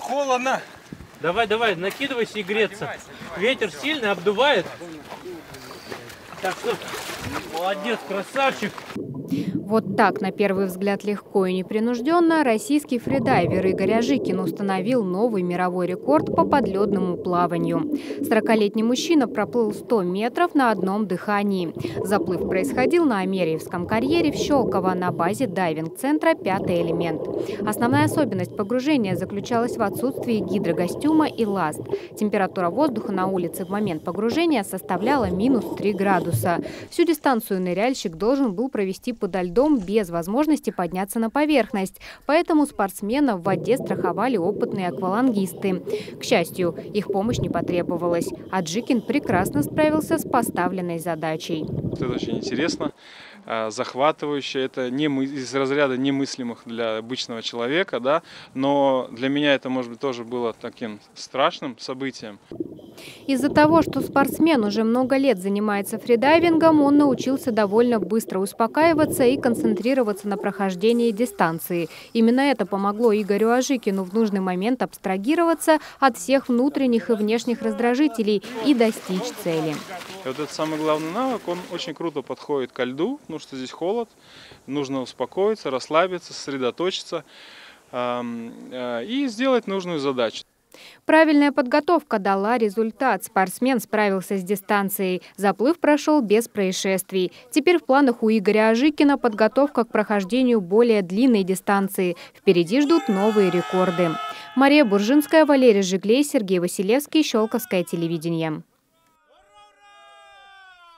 холодно. Давай, давай, накидывайся и греться. Ветер сильный, обдувает. Так что, молодец, красавчик. Вот так, на первый взгляд легко и непринужденно, российский фридайвер Игорь Ажикин установил новый мировой рекорд по подледному плаванию. 40-летний мужчина проплыл 100 метров на одном дыхании. Заплыв происходил на Америевском карьере в Щелково на базе дайвинг-центра «Пятый элемент». Основная особенность погружения заключалась в отсутствии гидрокостюма и ласт. Температура воздуха на улице в момент погружения составляла -3 градуса. Всю дистанцию ныряльщик должен был провести подо льдом без возможности подняться на поверхность. Поэтому спортсмена в воде страховали опытные аквалангисты. К счастью, их помощь не потребовалась. Аджикин прекрасно справился с поставленной задачей. Это очень интересно, захватывающе. Это не из разряда немыслимых для обычного человека, да? Но для меня это, может быть, тоже было таким страшным событием. Из-за того, что спортсмен уже много лет занимается фридайвингом, он научился довольно быстро успокаиваться и концентрироваться на прохождении дистанции. Именно это помогло Игорю Ажикину в нужный момент абстрагироваться от всех внутренних и внешних раздражителей и достичь цели. И вот этот самый главный навык, он очень круто подходит ко льду, потому что здесь холод, нужно успокоиться, расслабиться, сосредоточиться и сделать нужную задачу. Правильная подготовка дала результат. Спортсмен справился с дистанцией. Заплыв прошел без происшествий. Теперь в планах у Игоря Ажикина подготовка к прохождению более длинной дистанции. Впереди ждут новые рекорды. Мария Буржинская, Валерий Жиглей, Сергей Василевский, Щелковское телевидение.